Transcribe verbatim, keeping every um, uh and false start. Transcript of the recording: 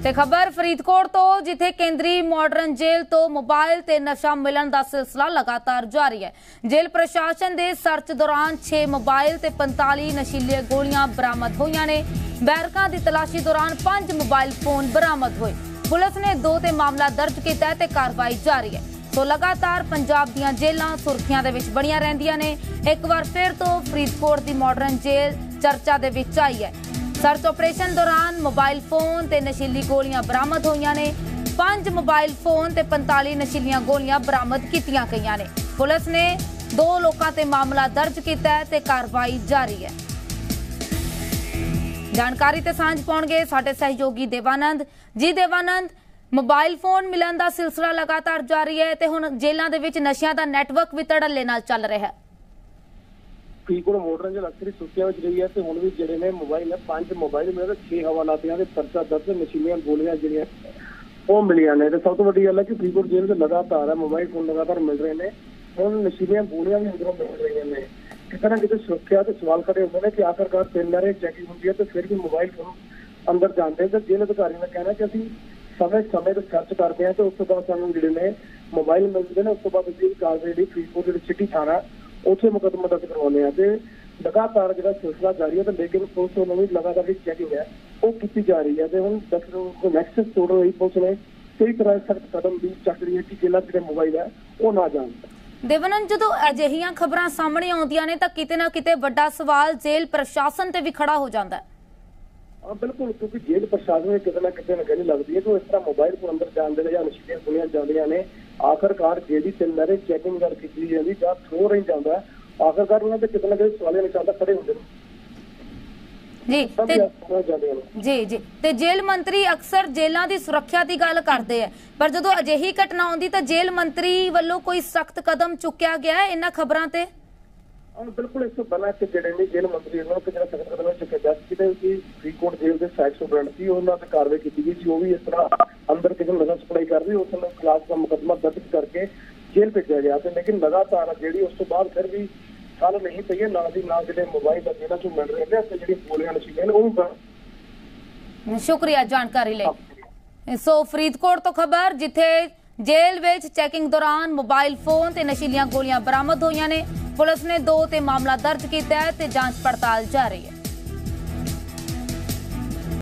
ਤੇ ਖਬਰ ਫਰੀਦਕੋਟ ਤੋਂ, ਜਿੱਥੇ ਕੇਂਦਰੀ ਮਾਡਰਨ ਜੇਲ੍ਹ ਤੋਂ ਮੋਬਾਈਲ ਤੇ ਨਸ਼ਾ ਮਿਲਣ ਦਾ ਸਿਲਸਿਲਾ ਲਗਾਤਾਰ ਜਾਰੀ ਹੈ। ਜੇਲ੍ਹ ਪ੍ਰਸ਼ਾਸਨ ਦੇ ਸਰਚ ਦੌਰਾਨ ਛੇ ਮੋਬਾਈਲ ਤੇ ਪੰਤਾਲੀ ਨਸ਼ੀਲੀਆਂ ਗੋਲੀਆਂ ਬਰਾਮਦ ਹੋਈਆਂ ਨੇ। ਬੈਰਕਾਂ ਦੀ ਤਲਾਸ਼ੀ ਦੌਰਾਨ ਪੰਜ ਮੋਬਾਈਲ ਫੋਨ ਬਰਾਮਦ ਹੋਏ। ਪੁਲਿਸ ਨੇ ਦੋ ਤੇ ਮਾਮਲਾ ਦਰਜ ਕੀਤਾ ਤੇ ਕਾਰਵਾਈ ਜਾਰੀ ਹੈ। ਸੋ ਲਗਾਤਾਰ ਪੰਜਾਬ ਦੀਆਂ ਜੇਲ੍ਹਾਂ ਸੁਰਖੀਆਂ ਦੇ ਵਿੱਚ ਬਣੀਆਂ ਰਹਿੰਦੀਆਂ ਨੇ। ਇੱਕ ਵਾਰ ਫਿਰ ਤੋਂ ਫਰੀਦਕੋਟ ਦੀ ਮਾਡਰਨ ਜੇਲ੍ਹ ਚਰਚਾ ਦੇ ਵਿੱਚ ਆਈ ਹੈ। सर्च ऑपरेशन दौरान मोबाइल फोन ते नशीली गोलियां बरामद होईयां ने। पांच मोबाइल फोन ते पैंताली नशीलियां गोलियां बरामद कीतियां गईयां ने। पुलिस ने दो लोकां ते मामला दर्ज कीता है ते कार्रवाई जारी है। जानकारी ते सांझ पाउणगे साडे सहयोगी देवानंद जी। देवानंद, मोबाइल फोन मिलन दा सिलसिला लगातार जारी है ते हुण जेलां दे विच नशियां दा नैटवर्क भी धड़ल्ले नाल चल रहा है। फरीदकोट मॉडਰਨ जेल अक्सर सुर्खियां विच रही है ते हुण भी जिहड़े ने मोबाइल है पांच मोबाइल मिले छे हवालातियां दे परचा दर्ज नशीलियां गोलियां जिहड़ियां ਉਹ मिलियां ने। सਭ ਤੋਂ ਵੱਡੀ ਗੱਲ है कि फरीदकोट जेल ਦੇ लगातार है मोबाइल फोन लगातार मिल रहे हैं। ਹੁਣ ਨਸ਼ੀਲੀਆਂ ਗੋਲੀਆਂ ਵੀ ਅੰਦਰੋਂ ਮਿਲ ਰਹੀਆਂ ਨੇ। ਕਿਤੇ ਨਾ ਕਿਤੇ ਸੁਰੱਖਿਆ ਤੇ ਸਵਾਲ ਖੜੇ ਹੁੰਦੇ ਨੇ ਕਿ ਆਖਰਕਾਰ ਤਿੰਨ ਵਾਰੇ ਚੈਕਿੰਗ ਹੁੰਦੀ ਹੈ ਤੇ ਫਿਰ ਵੀ ਮੋਬਾਈਲ ਫੋਨ ਅੰਦਰ ਜਾਂਦੇ ਤੇ ਜੇਲ੍ਹ ਅਧਿਕਾਰੀ ਨੇ ਕਹਿਣਾ ਕਿ ਅਸੀਂ ਸਮੇਂ ਸਮੇਂ ਤੇ ਸਰਚ ਕਰਦੇ ਹਾਂ ਤੇ ਉਸ ਤੋਂ ਬਾਅਦ ਸਾਨੂੰ ਜਿਹੜੇ ਨੇ ਮੋਬਾਈਲ ਮਿਲਦੇ ਨੇ। ਉਸ ਤੋਂ ਬਾਅਦ ਅਸੀਂ ਕਾਰਵਾਈ ਲਈ ਫਰੀਦਕੋਟ ਜਿਹੜੀ ਸਿਟੀ ਥਾਣਾ ਉੱਥੇ ਮੁਕੱਦਮਾ ਦਰਜ ਕਰਵਾਉਂਦੇ ਆ ਤੇ ਲਗਾਤਾਰ ਜਿਹੜਾ ਸਿਲਸਿਲਾ ਜਾਰੀ ਹੈ। ਤੇ ਲੇਕਿਨ ਪੁਲਿਸ ਵੱਲੋਂ ਵੀ ਲਗਾਤਾਰ ਜਿਹੜੀ ਚੈਕਿੰਗ ਹੈ ਉਹ ਕੀਤੀ ਜਾ ਰਹੀ ਹੈ ਤੇ ਹੁਣ ਨੈਕਸਸ ਤੋੜ ਰਹੀ ਪੁਲਿਸ ਨੇ ਕਈ ਤਰ੍ਹਾਂ ਦੇ ਸਖਤ ਕਦਮ ਵੀ ਚੱਕ ਰਹੀ ਹੈ ਕਿ ਜੇਲ੍ਹਾਂ ਜਿਹੜੇ ਮੋਬਾਈਲ ਹੈ ਉਹ ਨਾ ਜਾਣ। ਦੇਵਾਨੰਦ, ਜਦੋਂ ਅਜਿਹੀਆਂ ਖਬਰਾਂ ਸਾਹਮਣੇ ਆਉਂਦੀਆਂ ਨੇ ਤਾਂ ਕਿਤੇ ਨਾ ਕਿਤੇ ਵੱਡਾ ਸਵਾਲ ਜੇਲ੍ਹ ਪ੍ਰਸ਼ਾਸਨ ਤੇ ਵੀ ਖੜਾ ਹੋ ਜਾਂਦਾ ਹੈ। ਹਾਂ ਬਿਲਕੁਲ, ਕਿਉਂਕਿ ਜੇਲ੍ਹ ਪ੍ਰਸ਼ਾਸਨ ਕਿਤੇ ਨਾ ਕਿਤੇ ਨਗਣੀ ਲੱਗਦੀ ਹੈ ਕਿ ਇਸ ਤਰ੍ਹਾਂ ਮੋਬਾਈਲ ਫੋਨ ਅੰਦਰ ਜਾਂਦੇ ਨੇ ਜਾਂ ਨਸ਼ੀਲੀਆਂ ਗੋਲੀਆਂ ਜਾਂਦੀਆਂ ਨੇ। ਆਖਰਕਾਰ ਜਿਹੜੀ ਤਿੰਨ ਵਾਰੇ ਚੈਕਿੰਗ ਕਰ ਕੀਤੀ ਜਾਂਦੀ ਜਾਂ ਥਰੋ ਰਹੀ ਜਾਂਦਾ ਆਖਰਕਾਰ ਉਹਨਾਂ ਦੇ ਕਿਤੇ ਨਾ ਕਿਤੇ ਸਵਾਲੇ ਨਿਸ਼ਾਨ ਖੜੇ ਹੁੰਦੇ ਨੇ। ਜੀ ਤੇ ਜੀ ਜੀ ਤੇ ਜੇਲ੍ਹ ਮੰਤਰੀ ਅਕਸਰ ਜੇਲ੍ਹਾਂ ਦੀ ਸੁਰੱਖਿਆ ਦੀ ਗੱਲ ਕਰਦੇ ਆ, ਪਰ ਜਦੋਂ ਅਜਿਹੀ ਘਟਨਾ ਆਉਂਦੀ ਤਾਂ ਜੇਲ੍ਹ ਮੰਤਰੀ ਵੱਲੋਂ ਕੋਈ ਸਖਤ ਕਦਮ ਚੁੱਕਿਆ ਗਿਆ ਹੈ ਇਹਨਾਂ ਖਬਰਾਂ ਤੇ? ਬਿਲਕੁਲ, ਇਸ ਤੋਂ ਪਹਿਲਾਂ ਕਿ ਜਿਹੜੇ ਨੇ ਜੇਲ੍ਹ ਮੰਤਰੀ ਵੱਲੋਂ ਜਿਹੜਾ ਸਖਤ ਕਦਮ ਚੁੱਕਿਆ ਗਿਆ ਸੀ ਕਿ ਫਰੀਦਕੋਟ ਜੇਲ੍ਹ ਦੇ ਸਾਈਡ ਸੁਪਰਡੈਂਟ ਸੀ ਉਹਨਾਂ ਤੇ ਕਾਰਵਾਈ ਕੀਤੀ ਗਈ ਸੀ। ਉਹ ਵੀ ਇਸ ਤਰ੍ਹਾਂ ਅੰਦਰ ਕਿਸੇ ਨੂੰ ਨਸ਼ਾ ਸਪਲਾਈ ਕਰ ਰਹੀ ਉਸ ਨੂੰ ਖਿਲਾਫ ਦਾ ਮੁਕੱਦਮਾ ਦਰਜ ਕਰਕੇ ਜੇਲ੍ਹ ਭੇਜਿਆ ਗਿਆ ਤੇ ਲੇਕਿਨ ਲਗਾਤਾਰ ਜਿਹੜੀ ਉਸ ਤੋਂ ਬਾਅਦ ਫਿਰ ਵੀ ਹੱਲ ਨਹੀਂ ਪਈ ਹੈ। ਨਾਲ ਦੀ ਨਾਲ ਜਿਹੜੇ ਮੋਬਾਈਲ ਦਾ ਜਿਹਨਾਂ ਚੋਂ ਮਿਲ ਰਹੇ ਨੇ ਤੇ ਜਿਹੜੀਆਂ ਗੋਲੀਆਂ ਨਸ਼ੀਲੀਆਂ ਨੇ ਉਹ ਵੀ। ਸ਼ੁਕਰੀਆ ਜਾਣਕਾਰੀ ਲਈ। ਸੋ ਫਰੀਦਕੋਟ ਤੋਂ ਖਬਰ, ਜਿੱਥੇ ਜੇਲ੍ਹ ਵਿੱਚ ਚੈਕਿੰਗ ਦੌਰਾਨ ਮੋਬਾਈਲ ਫੋਨ ਤੇ ਨਸ਼ੀਲੀਆਂ ਗੋਲੀਆਂ ਬਰਾਮਦ ਹੋਈਆਂ ਨੇ। ਪੁਲਿਸ ਨੇ ਦੋ ਤੇ ਮਾਮਲਾ ਦਰਜ ਕੀਤਾ ਹੈ ਤੇ ਜਾਂਚ ਪੜਤਾਲ ਜਾਰੀ ਹੈ।